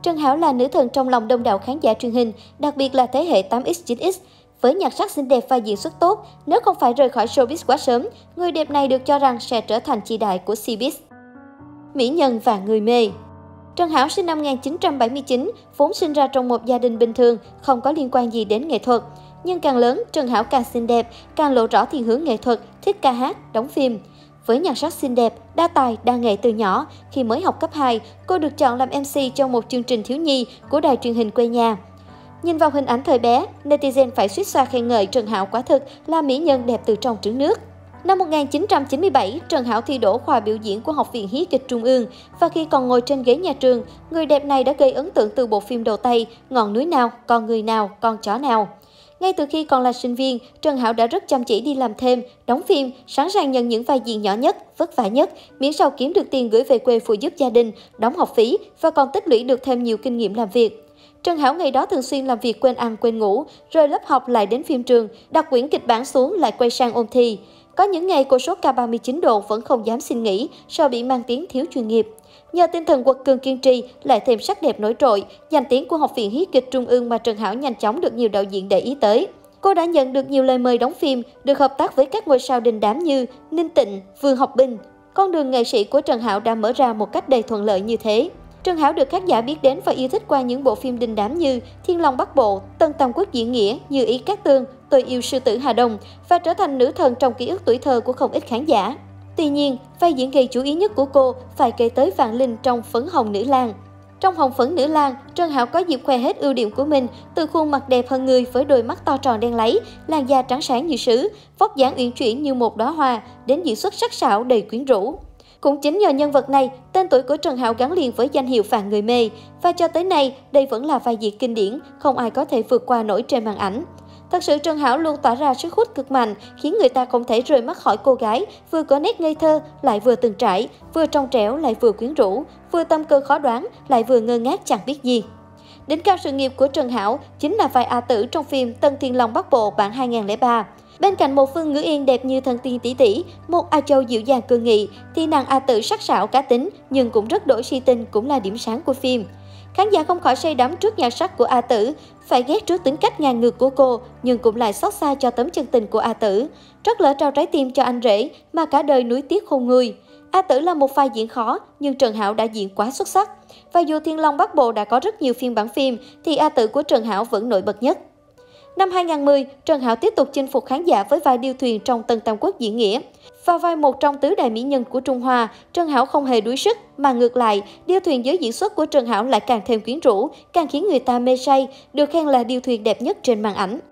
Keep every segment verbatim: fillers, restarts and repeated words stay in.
Trần Hảo là nữ thần trong lòng đông đảo khán giả truyền hình, đặc biệt là thế hệ tám x chín x. Với nhan sắc xinh đẹp và diễn xuất tốt, nếu không phải rời khỏi showbiz quá sớm, người đẹp này được cho rằng sẽ trở thành chi đại của showbiz. Mỹ nhân và người mê. Trần Hảo sinh năm một nghìn chín trăm bảy mươi chín, vốn sinh ra trong một gia đình bình thường, không có liên quan gì đến nghệ thuật. Nhưng càng lớn, Trần Hảo càng xinh đẹp, càng lộ rõ thiên hướng nghệ thuật, thích ca hát, đóng phim. Với nhan sắc xinh đẹp, đa tài, đa nghệ từ nhỏ, khi mới học cấp hai, cô được chọn làm em xê trong một chương trình thiếu nhi của đài truyền hình quê nhà. Nhìn vào hình ảnh thời bé, netizen phải suýt xoa khen ngợi Trần Hảo quả thực là mỹ nhân đẹp từ trong trứng nước. Năm một nghìn chín trăm chín mươi bảy, Trần Hảo thi đỗ khoa biểu diễn của Học viện Hí kịch Trung ương và khi còn ngồi trên ghế nhà trường, người đẹp này đã gây ấn tượng từ bộ phim đầu tay Ngọn núi nào, con người nào, con chó nào. Ngay từ khi còn là sinh viên, Trần Hảo đã rất chăm chỉ đi làm thêm, đóng phim, sẵn sàng nhận những vai diễn nhỏ nhất, vất vả nhất, miễn sao kiếm được tiền gửi về quê phụ giúp gia đình, đóng học phí và còn tích lũy được thêm nhiều kinh nghiệm làm việc. Trần Hảo ngày đó thường xuyên làm việc quên ăn quên ngủ, rời lớp học lại đến phim trường, đặt quyển kịch bản xuống lại quay sang ôn thi. Có những ngày cô sốt cao ba mươi chín độ vẫn không dám xin nghỉ, sợ bị mang tiếng thiếu chuyên nghiệp. Nhờ tinh thần quật cường kiên trì, lại thêm sắc đẹp nổi trội, danh tiếng của Học viện Hí kịch Trung ương mà Trần Hảo nhanh chóng được nhiều đạo diễn để ý tới. Cô đã nhận được nhiều lời mời đóng phim, được hợp tác với các ngôi sao đình đám như Ninh Tịnh, Vương Học Binh. Con đường nghệ sĩ của Trần Hảo đã mở ra một cách đầy thuận lợi như thế. Trần Hảo được khán giả biết đến và yêu thích qua những bộ phim đình đám như Thiên Long Bắc Bộ, Tân Tam Quốc diễn nghĩa, Như Ý Cát Tương, Tôi yêu sư tử Hà Đông và trở thành nữ thần trong ký ức tuổi thơ của không ít khán giả. Tuy nhiên, vai diễn gây chú ý nhất của cô phải kể tới Vạn Linh trong Phấn Hồng Nữ Lang. Trong Hồng Phấn Nữ Lang, Trần Hảo có dịp khoe hết ưu điểm của mình, từ khuôn mặt đẹp hơn người với đôi mắt to tròn đen láy, làn da trắng sáng như sứ, vóc dáng uyển chuyển như một đóa hoa, đến diễn xuất sắc sảo đầy quyến rũ. Cũng chính nhờ nhân vật này, tên tuổi của Trần Hảo gắn liền với danh hiệu Vạn Người Mê. Và cho tới nay, đây vẫn là vai diễn kinh điển, không ai có thể vượt qua nổi trên màn ảnh. Thật sự Trần Hảo luôn tỏa ra sức hút cực mạnh, khiến người ta không thể rời mắt khỏi cô gái, vừa có nét ngây thơ, lại vừa từng trải, vừa trong trẻo lại vừa quyến rũ, vừa tâm cơ khó đoán, lại vừa ngơ ngác chẳng biết gì. Đỉnh cao sự nghiệp của Trần Hảo chính là vai A Tử trong phim Tân Thiên Long Bắc Bộ bản hai nghìn không trăm lẻ ba. Bên cạnh một Phương Ngữ Yên đẹp như thần tiên tỷ tỷ, một A Châu dịu dàng cương nghị, thì nàng A Tử sắc sảo cá tính nhưng cũng rất đổi si tình cũng là điểm sáng của phim. Khán giả không khỏi say đắm trước nhan sắc của A Tử, phải ghét trước tính cách ngang ngược của cô nhưng cũng lại xót xa cho tấm chân tình của A Tử. Rất lỡ trao trái tim cho anh rể mà cả đời nuối tiếc khôn nguôi. A Tử là một vai diễn khó nhưng Trần Hảo đã diễn quá xuất sắc. Và dù Thiên Long Bắc Bộ đã có rất nhiều phiên bản phim thì A Tử của Trần Hảo vẫn nổi bật nhất. Năm hai nghìn không trăm mười, Trần Hảo tiếp tục chinh phục khán giả với vai điêu thuyền trong Tân Tam Quốc diễn nghĩa. Và vai một trong tứ đại mỹ nhân của Trung Hoa, Trần Hảo không hề đuối sức, mà ngược lại, điêu thuyền dưới diễn xuất của Trần Hảo lại càng thêm quyến rũ, càng khiến người ta mê say, được khen là điêu thuyền đẹp nhất trên màn ảnh.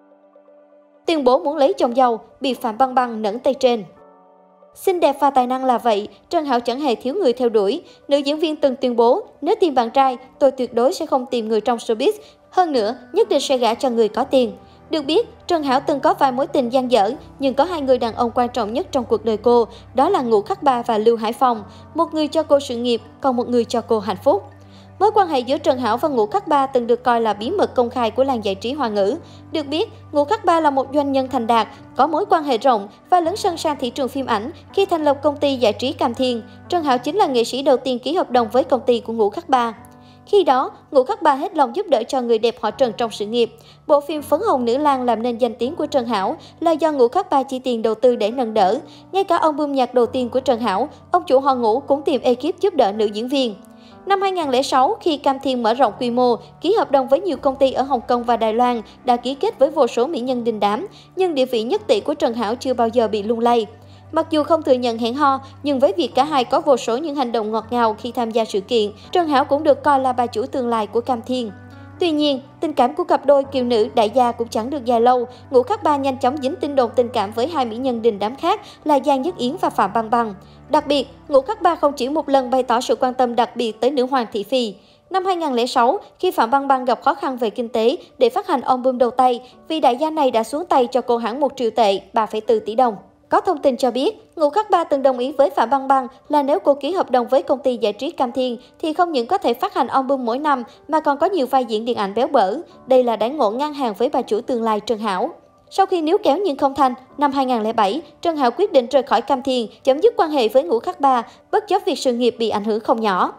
Tuyên bố muốn lấy chồng giàu, bị Phạm Băng Băng nẫng tay trên. Xinh đẹp và tài năng là vậy, Trần Hảo chẳng hề thiếu người theo đuổi. Nữ diễn viên từng tuyên bố, nếu tìm bạn trai, tôi tuyệt đối sẽ không tìm người trong showbiz. Hơn nữa, nhất định sẽ gả cho người có tiền. Được biết, Trần Hảo từng có vài mối tình dang dở, nhưng có hai người đàn ông quan trọng nhất trong cuộc đời cô, đó là Ngũ Khắc Ba và Lưu Hải Phong. Một người cho cô sự nghiệp, còn một người cho cô hạnh phúc. Mối quan hệ giữa Trần Hảo và Ngũ Khắc Ba từng được coi là bí mật công khai của làng giải trí Hoa ngữ. Được biết, Ngũ Khắc Ba là một doanh nhân thành đạt, có mối quan hệ rộng và lấn sân sang thị trường phim ảnh khi thành lập công ty giải trí Cam Thiên. Trần Hảo chính là nghệ sĩ đầu tiên ký hợp đồng với công ty của Ngũ Khắc Ba. Khi đó, Ngũ Khắc Ba hết lòng giúp đỡ cho người đẹp họ Trần trong sự nghiệp. Bộ phim Phấn Hồng Nữ Lang làm nên danh tiếng của Trần Hảo là do Ngũ Khắc Ba chi tiền đầu tư để nâng đỡ. Ngay cả album nhạc đầu tiên của Trần Hảo, ông chủ họ Ngũ cũng tìm ekip giúp đỡ nữ diễn viên. Năm hai nghìn không trăm lẻ sáu, khi Cam Thiên mở rộng quy mô, ký hợp đồng với nhiều công ty ở Hồng Kông và Đài Loan, đã ký kết với vô số mỹ nhân đình đám, nhưng địa vị nhất tỷ của Trần Hảo chưa bao giờ bị lung lay. Mặc dù không thừa nhận hẹn hò, nhưng với việc cả hai có vô số những hành động ngọt ngào khi tham gia sự kiện, Trần Hảo cũng được coi là bà chủ tương lai của Cam Thiên. Tuy nhiên, tình cảm của cặp đôi kiều nữ đại gia cũng chẳng được dài lâu. Ngũ Khắc Ba nhanh chóng dính tin đồn tình cảm với hai mỹ nhân đình đám khác là Giang Nhất Yến và Phạm Băng Băng. Đặc biệt, Ngũ Khắc Ba không chỉ một lần bày tỏ sự quan tâm đặc biệt tới nữ hoàng thị phi. Năm hai nghìn không trăm lẻ sáu, khi Phạm Băng Băng gặp khó khăn về kinh tế để phát hành album đầu tay, vị đại gia này đã xuống tay cho cô hãng một triệu tệ, ba phẩy bốn tỷ đồng. Có thông tin cho biết, Ngũ Khắc Ba từng đồng ý với Phạm Băng Băng là nếu cô ký hợp đồng với công ty giải trí Cam Thiên thì không những có thể phát hành album mỗi năm mà còn có nhiều vai diễn điện ảnh béo bở. Đây là đãi ngộ ngang hàng với bà chủ tương lai Trần Hảo. Sau khi níu kéo nhưng không thành, năm hai nghìn không trăm lẻ bảy, Trần Hảo quyết định rời khỏi Cam Thiên, chấm dứt quan hệ với Ngũ Khắc Ba, bất chấp việc sự nghiệp bị ảnh hưởng không nhỏ.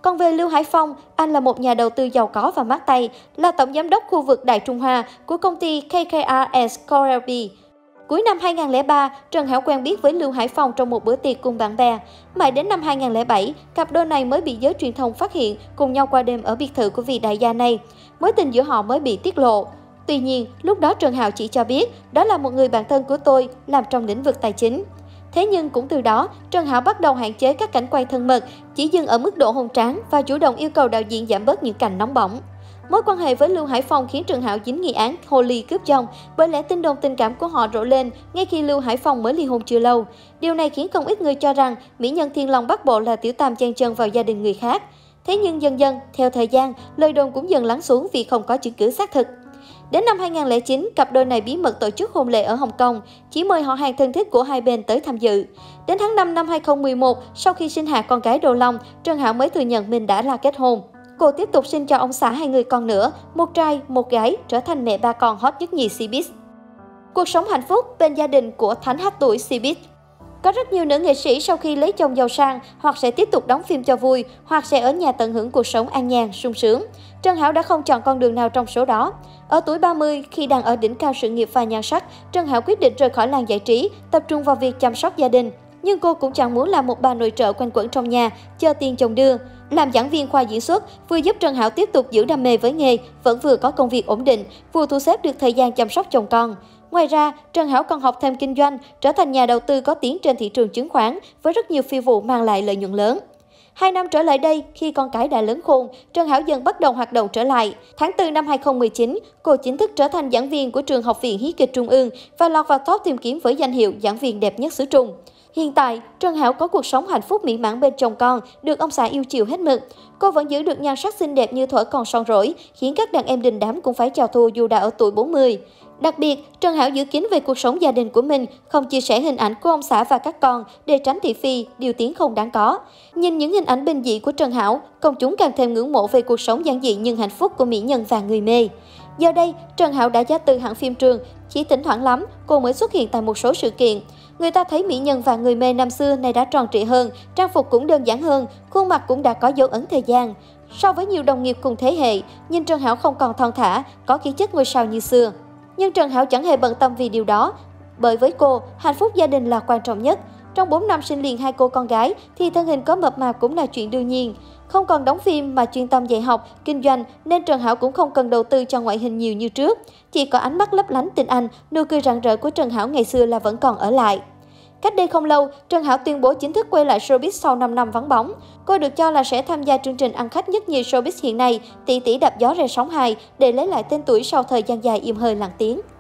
Còn về Lưu Hải Phong, anh là một nhà đầu tư giàu có và mát tay, là tổng giám đốc khu vực Đại Trung Hoa của công ty K K R S Core L P. Cuối năm hai nghìn không trăm lẻ ba, Trần Hảo quen biết với Lưu Hải Phong trong một bữa tiệc cùng bạn bè. Mãi đến năm hai nghìn không trăm lẻ bảy, cặp đôi này mới bị giới truyền thông phát hiện cùng nhau qua đêm ở biệt thự của vị đại gia này. Mối tình giữa họ mới bị tiết lộ. Tuy nhiên, lúc đó Trần Hảo chỉ cho biết đó là một người bạn thân của tôi làm trong lĩnh vực tài chính. Thế nhưng cũng từ đó, Trần Hảo bắt đầu hạn chế các cảnh quay thân mật, chỉ dừng ở mức độ hôn tráng và chủ động yêu cầu đạo diễn giảm bớt những cảnh nóng bỏng. Mối quan hệ với Lưu Hải Phong khiến Trần Hảo dính nghi án Holly cướp chồng, bởi lẽ tin đồn tình cảm của họ rộ lên ngay khi Lưu Hải Phong mới ly hôn chưa lâu. Điều này khiến không ít người cho rằng mỹ nhân Thiên Long Bắc Bộ là tiểu tam chen chân vào gia đình người khác. Thế nhưng dần dần, theo thời gian, lời đồn cũng dần lắng xuống vì không có chứng cứ xác thực. Đến năm hai nghìn không trăm lẻ chín, cặp đôi này bí mật tổ chức hôn lễ ở Hồng Kông, chỉ mời họ hàng thân thích của hai bên tới tham dự. Đến tháng năm năm hai nghìn không trăm mười một, sau khi sinh hạt con gái đầu lòng, Trần Hảo mới thừa nhận mình đã là kết hôn. Cô tiếp tục sinh cho ông xã hai người con nữa, một trai, một gái, trở thành mẹ ba con hot nhất nhì Showbiz. Cuộc sống hạnh phúc bên gia đình của thánh hát tuổi Showbiz. Có rất nhiều nữ nghệ sĩ sau khi lấy chồng giàu sang hoặc sẽ tiếp tục đóng phim cho vui, hoặc sẽ ở nhà tận hưởng cuộc sống an nhàn, sung sướng. Trần Hảo đã không chọn con đường nào trong số đó. Ở tuổi ba mươi, khi đang ở đỉnh cao sự nghiệp và nhan sắc, Trần Hảo quyết định rời khỏi làng giải trí, tập trung vào việc chăm sóc gia đình. Nhưng cô cũng chẳng muốn làm một bà nội trợ quanh quẩn trong nhà, chờ tiền chồng đưa. Làm giảng viên khoa diễn xuất vừa giúp Trần Hảo tiếp tục giữ đam mê với nghề, vẫn vừa có công việc ổn định, vừa thu xếp được thời gian chăm sóc chồng con. Ngoài ra, Trần Hảo còn học thêm kinh doanh, trở thành nhà đầu tư có tiếng trên thị trường chứng khoán với rất nhiều phi vụ mang lại lợi nhuận lớn. Hai năm trở lại đây, khi con cái đã lớn khôn, Trần Hảo dần bắt đầu hoạt động trở lại. Tháng tư năm hai nghìn không trăm mười chín, cô chính thức trở thành giảng viên của trường Học viện Hí kịch Trung ương và lọt vào top tìm kiếm với danh hiệu giảng viên đẹp nhất xứ Trung. Hiện tại, Trần Hảo có cuộc sống hạnh phúc mỹ mãn bên chồng con, được ông xã yêu chiều hết mực. Cô vẫn giữ được nhan sắc xinh đẹp như thuở còn son rỗi, khiến các đàn em đình đám cũng phải chào thua dù đã ở tuổi bốn mươi. Đặc biệt, Trần Hảo giữ kín về cuộc sống gia đình của mình, không chia sẻ hình ảnh của ông xã và các con để tránh thị phi, điều tiếng không đáng có. Nhìn những hình ảnh bình dị của Trần Hảo, công chúng càng thêm ngưỡng mộ về cuộc sống giản dị nhưng hạnh phúc của mỹ nhân và người mê. Giờ đây, Trần Hảo đã giá từ hãng phim trường, chỉ thỉnh thoảng lắm cô mới xuất hiện tại một số sự kiện. Người ta thấy mỹ nhân và người mê năm xưa này đã tròn trịa hơn, trang phục cũng đơn giản hơn, khuôn mặt cũng đã có dấu ấn thời gian. So với nhiều đồng nghiệp cùng thế hệ, nhưng Trần Hảo không còn thon thả, có khí chất ngôi sao như xưa. Nhưng Trần Hảo chẳng hề bận tâm vì điều đó, bởi với cô, hạnh phúc gia đình là quan trọng nhất. Trong bốn năm sinh liền hai cô con gái thì thân hình có mập mạp cũng là chuyện đương nhiên. Không còn đóng phim mà chuyên tâm dạy học, kinh doanh nên Trần Hảo cũng không cần đầu tư cho ngoại hình nhiều như trước. Chỉ có ánh mắt lấp lánh tình anh, nụ cười rạng rỡ của Trần Hảo ngày xưa là vẫn còn ở lại. Cách đây không lâu, Trần Hảo tuyên bố chính thức quay lại showbiz sau năm năm vắng bóng. Cô được cho là sẽ tham gia chương trình ăn khách nhất nhì showbiz hiện nay, Tỷ tỷ đạp gió rẽ sóng hai, để lấy lại tên tuổi sau thời gian dài im hơi lặng tiếng.